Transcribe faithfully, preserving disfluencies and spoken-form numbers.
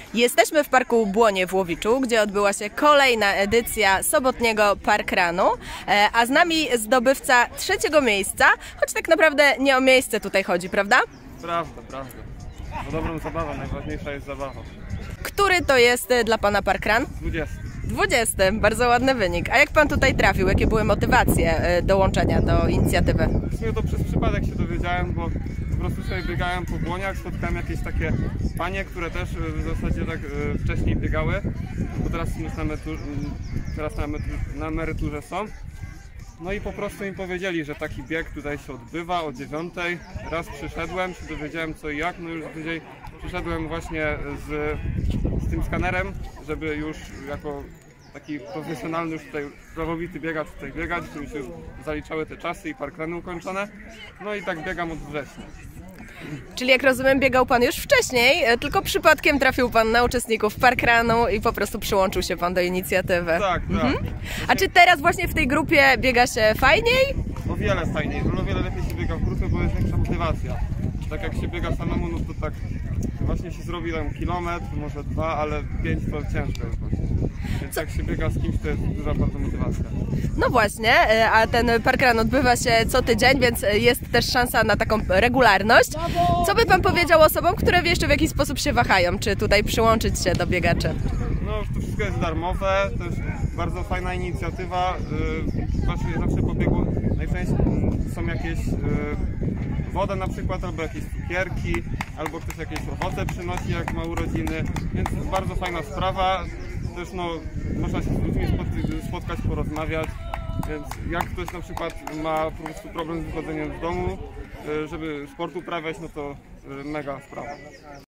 Jesteśmy w Parku Błonie w Łowiczu, gdzie odbyła się kolejna edycja sobotniego parkrunu, a z nami zdobywca trzeciego miejsca, choć tak naprawdę nie o miejsce tutaj chodzi, prawda? Prawda, prawda. O dobrą zabawę, najważniejsza jest zabawa. Który to jest dla Pana parkrun? dwudziesty. dwudziesty, bardzo ładny wynik. A jak Pan tutaj trafił? Jakie były motywacje dołączenia do inicjatywy? W sumie to przez przypadek się dowiedziałem, bo po prostu sobie biegałem po błoniach, spotkałem jakieś takie panie, które też w zasadzie tak wcześniej biegały, bo teraz już na emeryturze, teraz na emeryturze, na emeryturze są. No i po prostu im powiedzieli, że taki bieg tutaj się odbywa o dziewiątej. Raz przyszedłem, się dowiedziałem co i jak, no już bliżej przyszedłem właśnie z, z tym skanerem, żeby już jako taki profesjonalny, już tutaj prawowity biegacz tutaj biegać, to mi się zaliczały te czasy i parkruny ukończone. No i tak biegam od września. Czyli jak rozumiem, biegał Pan już wcześniej, tylko przypadkiem trafił Pan na uczestników parkrunu i po prostu przyłączył się Pan do inicjatywy. Tak, tak. Mhm. A czy teraz właśnie w tej grupie biega się fajniej? O wiele fajniej, o wiele lepiej się biega w grupie, bo jest większa motywacja. Tak jak się biega samemu, no to tak właśnie się zrobi tam kilometr, może dwa, ale pięć to ciężko jest właśnie. Więc jak się biega z kimś, to jest duża bardzo motywacja. No właśnie, a ten parkrun odbywa się co tydzień, więc jest też szansa na taką regularność. Co by Pan powiedział osobom, które jeszcze w jakiś sposób się wahają, czy tutaj przyłączyć się do biegaczy? No już to wszystko jest darmowe, to jest bardzo fajna inicjatywa. Właśnie zawsze po biegu najczęściej są jakieś woda na przykład, albo jakieś cukierki, albo ktoś jakieś owoce przynosi, jak ma urodziny, więc bardzo fajna sprawa. Też no, można się z ludźmi spotkać, porozmawiać, więc jak ktoś na przykład ma po prostu problem z wychodzeniem z domu, żeby sport uprawiać, no to mega sprawa.